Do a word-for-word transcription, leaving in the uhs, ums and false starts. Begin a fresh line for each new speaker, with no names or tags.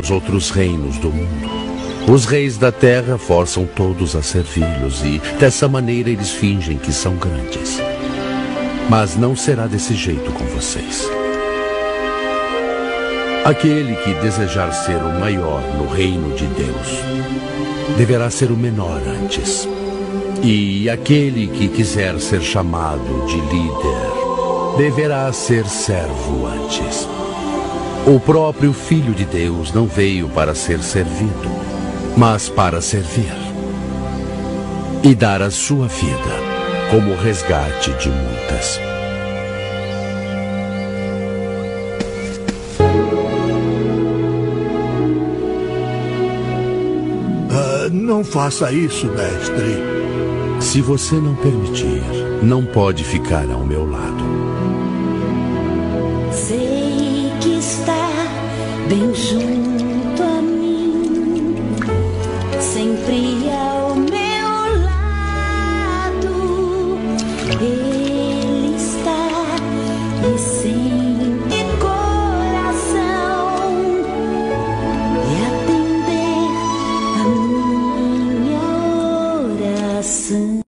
os outros reinos do mundo. Os reis da terra forçam todos a servi-los e, dessa maneira, eles fingem que são grandes. Mas não será desse jeito com vocês. Aquele que desejar ser o maior no reino de Deus deverá ser o menor antes. E aquele que quiser ser chamado de líder deverá ser servo antes. O próprio Filho de Deus não veio para ser servido, mas para servir e dar a sua vida como resgate de muitas.
Ah, não faça isso, mestre.
Se você não permitir, não pode ficar ao meu lado.
Sei que está bem junto a mim, sempre